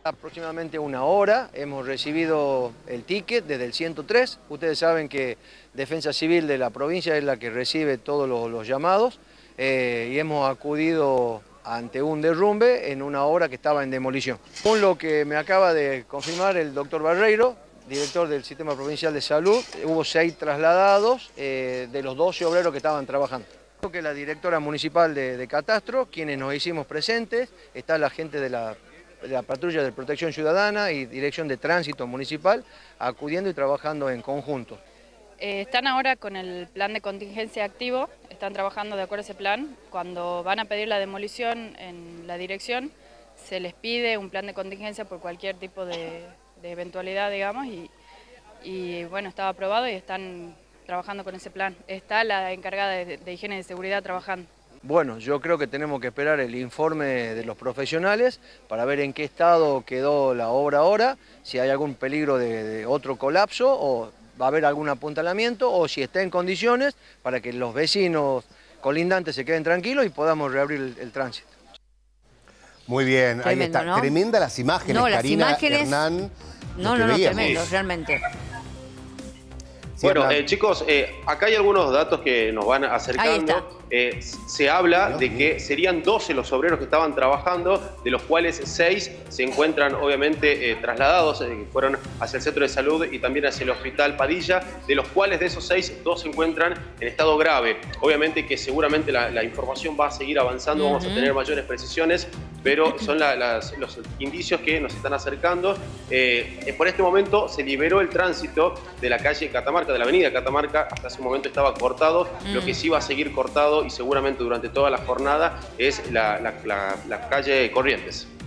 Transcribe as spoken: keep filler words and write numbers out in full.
Aproximadamente una hora hemos recibido el ticket desde el ciento tres. Ustedes saben que Defensa Civil de la provincia es la que recibe todos los, los llamados eh, y hemos acudido ante un derrumbe en una obra que estaba en demolición. Con lo que me acaba de confirmar el doctor Barreiro, director del Sistema Provincial de Salud, hubo seis trasladados eh, de los doce obreros que estaban trabajando. Creo que la directora municipal de, de Catastro, quienes nos hicimos presentes, está la gente de la la patrulla de protección ciudadana y dirección de tránsito municipal acudiendo y trabajando en conjunto. Eh, están ahora con el plan de contingencia activo, están trabajando de acuerdo a ese plan. Cuando van a pedir la demolición en la dirección, se les pide un plan de contingencia por cualquier tipo de, de eventualidad, digamos, y, y bueno, estaba aprobado y están trabajando con ese plan. Está la encargada de, de higiene y de seguridad trabajando. Bueno, yo creo que tenemos que esperar el informe de los profesionales para ver en qué estado quedó la obra ahora, si hay algún peligro de, de otro colapso o va a haber algún apuntalamiento o si está en condiciones para que los vecinos colindantes se queden tranquilos y podamos reabrir el, el tránsito. Muy bien, Tremendo, ahí está. ¿no? Tremenda las imágenes, No, las Karina, imágenes... Hernán. No, no, no, tremendo, realmente. Sí, bueno, eh, chicos, eh, acá hay algunos datos que nos van acercando. Eh, se habla de que serían doce los obreros que estaban trabajando, de los cuales seis se encuentran obviamente eh, trasladados, eh, fueron hacia el centro de salud y también hacia el hospital Padilla, de los cuales de esos seis, dos se encuentran en estado grave. Obviamente que seguramente la, la información va a seguir avanzando, uh-huh. Vamos a tener mayores precisiones, pero son la, las, los indicios que nos están acercando. Eh, por este momento se liberó el tránsito de la calle Catamarca, de la avenida Catamarca, hasta ese momento estaba cortado, uh-huh. Lo que sí va a seguir cortado y seguramente durante toda la jornada es la, la, la, la calle Corrientes.